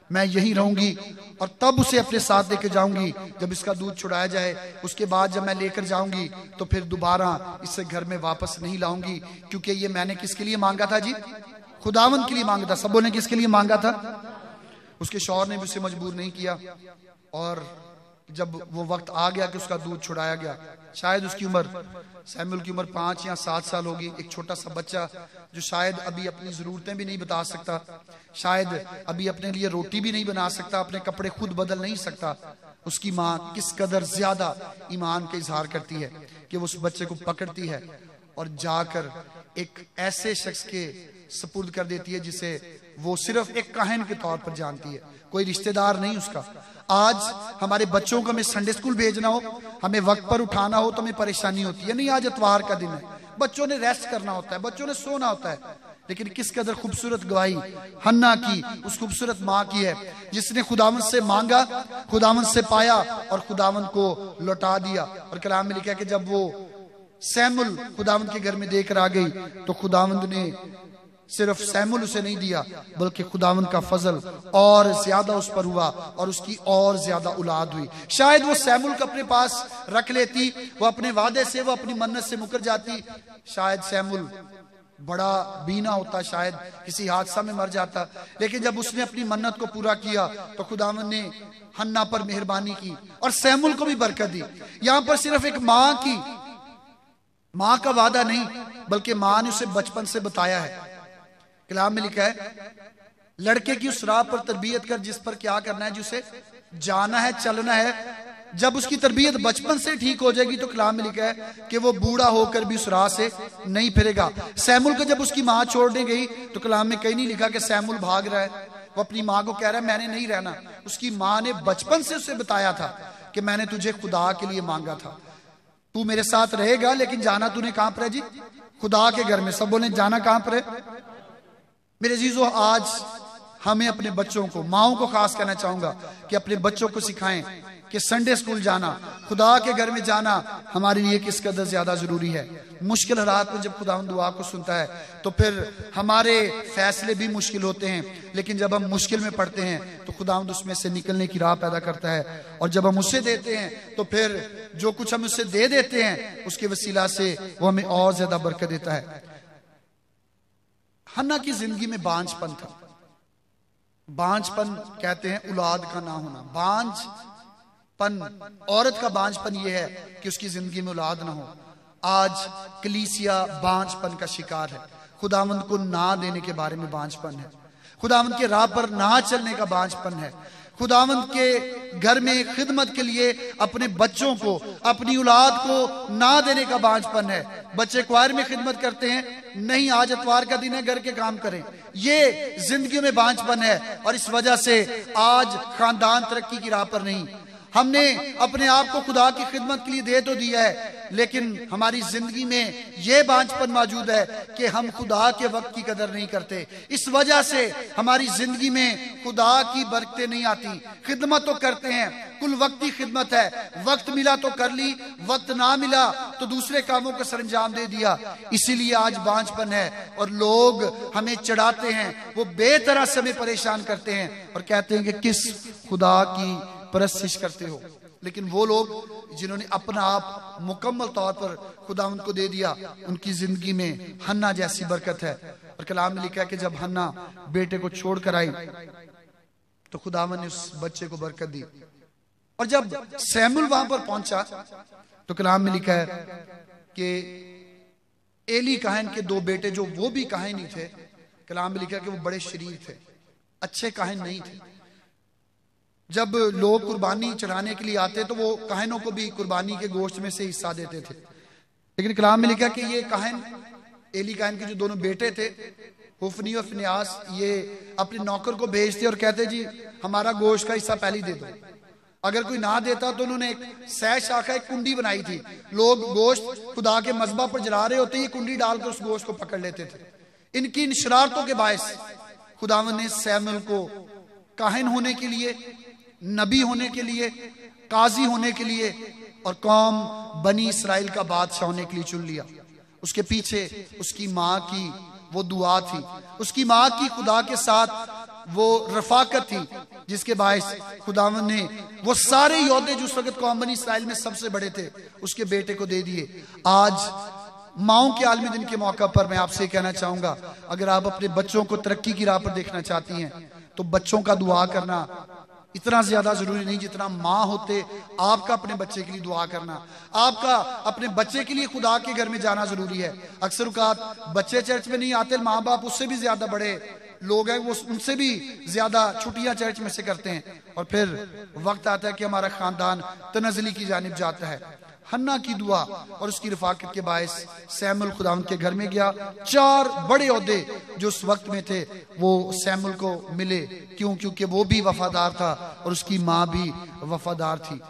मैं यहीं रहूंगी और तब उसे अपने साथ लेकर जाऊंगी जब इसका दूध छुड़ाया जाए। उसके बाद जब मैं लेकर जाऊंगी तो फिर दोबारा इसे घर में वापस नहीं लाऊंगी, क्योंकि ये मैंने किसके लिए मांगा था जी? खुदावंद के लिए मांगा था। सबों ने किसके लिए मांगा था? उसके शौहर ने भी उसे मजबूर नहीं किया। और जब वो वक्त आ गया कि उसका दूध छुड़ाया गया, शायद उसकी उम्र, सैमुअल की उम्र पांच या सात साल होगी, एक छोटा सा बच्चा जो शायद अभी अपनी जरूरतें भी नहीं बता सकता, शायद अभी अपने लिए रोटी भी नहीं बना सकता, अपने कपड़े खुद बदल नहीं सकता। उसकी माँ किस कदर ज्यादा ईमान का इजहार करती है कि वो उस बच्चे को पकड़ती है और जाकर एक ऐसे शख्स के सपुर्द कर देती है जिसे वो सिर्फ एक काहिन के तौर पर जानती है, कोई रिश्तेदार नहीं उसका। आज हमारे बच्चों को हमें संडे स्कूल भेजना हो, हमें वक्त पर उठाना हो तो हमें परेशानी होती है। नहीं, आज इतवार का दिन है, बच्चों ने रेस्ट करना होता है, बच्चों ने सोना होता है। लेकिन किस कदर खूबसूरत गवाही हन्ना की, उस खूबसूरत माँ की है जिसने खुदावंद से मांगा, खुदावंद से पाया और खुदावंद को लौटा दिया। और कलाम में लिखा कि जब वो सैमुअल खुदावंद के घर में देकर आ गई तो खुदावंद ने सिर्फ सैमुअल उसे नहीं दिया, बल्कि खुदावंद का फजल और ज्यादा उस पर हुआ और उसकी और ज्यादा औलाद हुई। शायद वो सैमुअल को अपने पास रख लेती, वो अपने वादे से, वो अपनी मन्नत से मुकर जाती, शायद सैमुअल बड़ा बीना होता, शायद किसी हादसा में मर जाता। लेकिन जब उसने अपनी मन्नत को पूरा किया तो खुदावंद ने हन्ना पर मेहरबानी की और सैमुअल को भी बरकत दी। यहां पर सिर्फ एक माँ की, माँ का वादा नहीं, बल्कि माँ ने उसे बचपन से बताया है। कलाम में लिखा है, लड़के की उस राह पर तरबियत कर जिस पर क्या करना है, जिसे जाना है, चलना है। जब उसकी तरबियत बचपन से ठीक हो जाएगी तो कलाम में लिखा है कि वो बूढ़ा होकर भी उस राह से नहीं फिरेगा। सैमुअल को जब उसकी माँ छोड़ने गई तो कलाम में कहीं नहीं लिखा कि सैमुअल भाग रहा है, वो अपनी माँ को कह रहा है मैंने नहीं रहना। उसकी माँ ने बचपन से उसे बताया था कि मैंने तुझे खुदा के लिए मांगा था, तू मेरे साथ रहेगा, लेकिन जाना तूने कहां पर है जी? खुदा के घर में। सब बोले जाना कहां पर है? मेरे अजीजों, आज हमें अपने बच्चों को, माओं को खास कहना चाहूंगा कि अपने बच्चों को सिखाएं कि संडे स्कूल जाना, खुदा के घर में जाना हमारे लिए किस कदर ज्यादा जरूरी है। मुश्किल हालात में जब खुदावंद दुआ को सुनता है तो फिर हमारे फैसले भी मुश्किल होते हैं, लेकिन जब हम मुश्किल में पड़ते हैं तो खुदावंद उसमें से निकलने की राह पैदा करता है। और जब हम उसे देते हैं तो फिर जो कुछ हम उससे दे देते हैं उसके वसीला से वो हमें और ज्यादा बरकत देता है। हन्ना की जिंदगी में बांझपन था। बांझपन कहते हैं औलाद का ना होना। बांझपन, औरत का बांझपन यह है कि उसकी जिंदगी में औलाद ना हो। आज कलीसिया बांझपन का शिकार है। खुदावंद को ना देने के बारे में बांझपन है, खुदावंद के राह पर ना चलने का बांझपन है, खुदावंद के घर में खिदमत के लिए अपने बच्चों को, अपनी औलाद को ना देने का बांझपन है। बच्चे क्वायर में खिदमत करते हैं, नहीं आज इतवार का दिन है, घर के काम करें, ये जिंदगी में बांझपन है। और इस वजह से आज खानदान तरक्की की राह पर नहीं। हमने अपने आप को खुदा की खिदमत के लिए दे तो दिया है, लेकिन हमारी जिंदगी में यह बांझपन मौजूद है कि हम खुदा के वक्त की कदर नहीं करते। इस वजह से हमारी जिंदगी में खुदा की बरकतें नहीं आती। खिदमत तो करते हैं, कुल वक्ती खिदमत है, वक्त मिला तो कर ली, वक्त ना मिला तो दूसरे कामों को सरंजाम दे दिया। इसीलिए आज बांझपन है और लोग हमें चढ़ाते हैं, वो बेतरह से हमें परेशान करते हैं और कहते हैं कि किस खुदा की परस्तिश करते हो। लेकिन वो लोग जिन्होंने अपना आप मुकम्मल तौर पर खुदावंद को दे दिया, उनकी जिंदगी में हन्ना जैसी बरकत है। और कलाम में लिखा है कि जब हन्ना बेटे को छोड़कर आई तो खुदावंद ने उस बच्चे को बरकत दी। और जब सैमुअल वहां पर पहुंचा तो कलाम में लिखा है कि एली काहिन के दो बेटे, जो वो भी काहिन ही थे, कलाम में लिखा है कि वो बड़े शरीर थे, अच्छे काहिन नहीं थे। जब लोग कुर्बानी चढ़ाने के लिए आते तो वो काहिनों को भी कुर्बानी के गोश्त में से हिस्सा देते थे। लेकिन कलाम में लिखा कि ये काहिन, एली काहिन के जो दोनों बेटे थे, हुफनी और फिनियास, ये अपने नौकर को भेजते और कहते जी हमारा गोश्त का हिस्सा पहले दे दो। अगर कोई ना देता तो उन्होंने एक सह शाखा, एक कुंडी बनाई थी, लोग गोश्त खुदा के मज़बा पर जला रहे होते, ये कुंडी डालकर उस गोश्त को पकड़ लेते थे। इनकी इन शरारतों के बायस खुदावंद ने सैमुअल को काहिन होने के लिए, नबी होने के लिए, काजी होने के लिए और कौम बनी इसराइल का बादशाह होने के लिए चुन लिया। उसके पीछे उसकी माँ की वो दुआ थी, उसकी माँ की खुदा के साथ वो रफाकत थी जिसके बायस खुदावन ने वो सारे योद्धे जो उस वक्त कौम बनी इसराइल में सबसे बड़े थे उसके बेटे को दे दिए। आज माओं के आलमी दिन के मौका पर मैं आपसे कहना चाहूंगा, अगर आप अपने बच्चों को तरक्की की राह पर देखना चाहती हैं तो बच्चों का दुआ करना इतना ज्यादा जरूरी नहीं जितना माँ होते आपका अपने बच्चे के लिए दुआ करना, आपका अपने बच्चे के लिए खुदा के घर में जाना जरूरी है। अक्सर औकात बच्चे चर्च में नहीं आते, माँ बाप उससे भी ज्यादा बड़े लोग हैं, वो उनसे भी ज्यादा छुट्टियां चर्च में से करते हैं, और फिर वक्त आता है कि हमारा खानदान तनज़ली की जानिब जाता है। हन्ना की दुआ और उसकी रफाकत के बायस सैमुअल खुदावंद के घर में गया। चार बड़े ओहदे जो उस वक्त में थे वो सैमुअल को मिले, क्यों? क्योंकि वो भी वफादार था और उसकी माँ भी वफादार थी।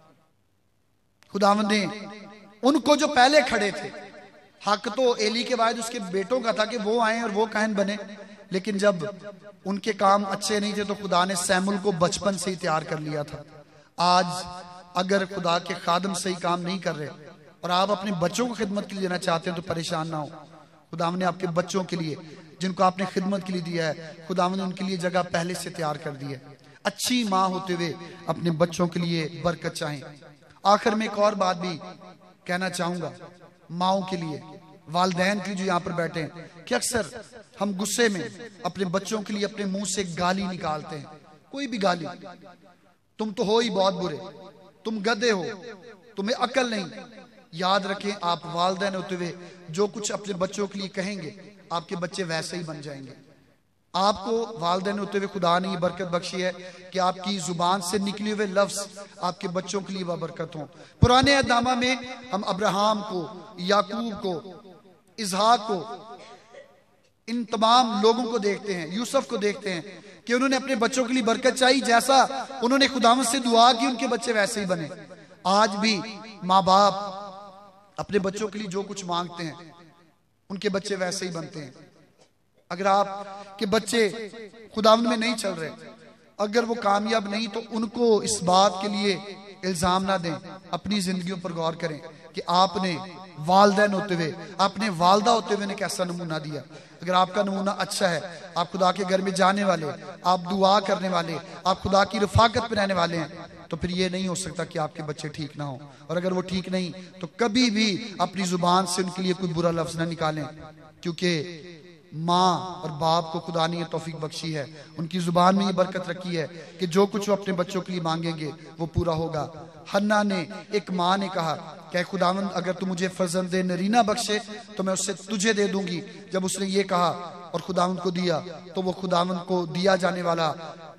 खुदावंद ने उनको जो पहले खड़े थे, हक तो एली के बाद उसके बेटों का था कि वो आए और वो काहन बने, लेकिन जब उनके काम अच्छे नहीं थे तो खुदा ने सैमुअल को बचपन से ही तैयार कर लिया था। आज अगर खुदा के खादम सही काम नहीं कर रहे और आप अपने बच्चों को खिदमत के लिए देना चाहते हैं तो परेशान ना हो। खुदा ने आपके बच्चों के लिए जिनको आपने खिदमत के लिए दिया है, खुदा ने उनके लिए जगह पहले से तैयार कर दी है। अच्छी माँ होते हुए अपने बच्चों के लिए बरकत चाहें। आखिर में एक और बात भी कहना चाहूंगा माओं के लिए, वालदैन के लिए जो यहाँ पर बैठे हैं, कि अक्सर हम गुस्से में अपने बच्चों के लिए अपने मुंह से गाली निकालते हैं, कोई भी गाली, तुम तो हो ही बहुत बुरे, तुम गधे हो, तुम्हें अकल नहीं। याद रखें, आप वालिदैन होते हुए जो कुछ अपने बच्चों के लिए कहेंगे आपके बच्चे वैसे ही बन जाएंगे। आपको वालिदैन होते हुए खुदा ने ये बरकत बख्शी है कि आपकी जुबान से निकले हुए लफ्ज आपके बच्चों के लिए वह बरकत हो। पुराने अहदनामा में हम अब्राहम को, याकूब को, इसहाक को, इन तमाम लोगों को देखते हैं, यूसुफ को देखते हैं कि उन्होंने अपने बच्चों के लिए बरकत चाहिए, जैसा उन्होंने खुदावंद से दुआ की उनके बच्चे वैसे ही बने। आज भी माँ बाप अपने बच्चों के लिए जो कुछ मांगते हैं उनके बच्चे वैसे ही बनते हैं। अगर आप के बच्चे खुदावंद में नहीं चल रहे, अगर वो कामयाब नहीं, तो उनको इस बात के लिए इल्जाम ना दें, अपनी जिंदगियों पर गौर करें कि आपने वालिदैन होते हुए, आपने वालदा होते हुए ने कैसा नमूना दिया। अगर आपका नमूना अच्छा है, आप खुदा के घर में जाने वाले, आप दुआ करने वाले, आप खुदा की रफाकत में रहने वाले हैं, तो फिर ये नहीं हो सकता कि आपके बच्चे ठीक ना हो। और अगर वो ठीक नहीं तो कभी भी अपनी जुबान से उनके लिए कोई बुरा लफ्ज ना निकालें, क्योंकि माँ और बाप को खुदा ने ये तौफीक बख्शी है, उनकी जुबान में ये बरकत रखी है कि जो कुछ वो अपने बच्चों के लिए मांगेंगे वो पूरा होगा। हन्ना ने, एक माँ ने कहा कि खुदावंद अगर तू मुझे फर्जंद नरीना बख्शे तो मैं उससे तुझे दे दूंगी। जब उसने ये कहा और खुदावंद को दिया तो वो खुदावंद को दिया जाने वाला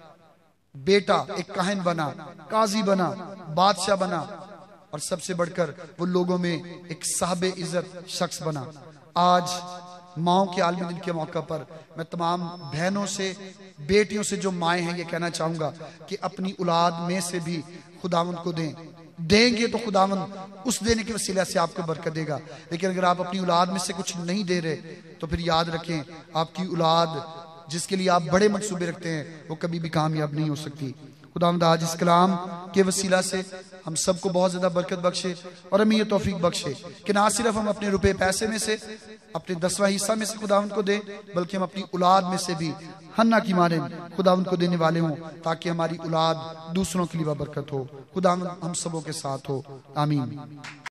बेटा एक काहिन बना, काजी बना, बादशाह बना, और सबसे बढ़कर वो लोगों में एक साहिब इज्जत शख्स बना। आज माओं के आलमी दिन के मौका पर मैं तमाम बहनों से, बेटियों से जो माएँ हैं, ये कहना चाहूंगा कि अपनी औलाद में से भी खुदावंद को दें। देंगे तो खुदावंद उस देने के वसीला से आपको बरकत देगा। लेकिन अगर आप अपनी औलाद में से कुछ नहीं दे रहे तो फिर याद रखें, आपकी औलाद जिसके लिए आप बड़े मंसूबे रखते हैं वो कभी भी कामयाब नहीं हो सकती। खुदावंद आज इस कलाम के वसीला से हम सबको बहुत ज्यादा बरकत बख्शे और हमें ये तौफीक बख्शे कि ना सिर्फ हम अपने रुपए पैसे में से, अपने दसवां हिस्सा में से खुदावंद को दें, बल्कि हम अपनी औलाद में से भी हन्ना की माने खुदावंद को देने वाले हों, ताकि हमारी औलाद दूसरों के लिए बरकत हो। खुदावंद हम सबों के साथ हो। आमीन।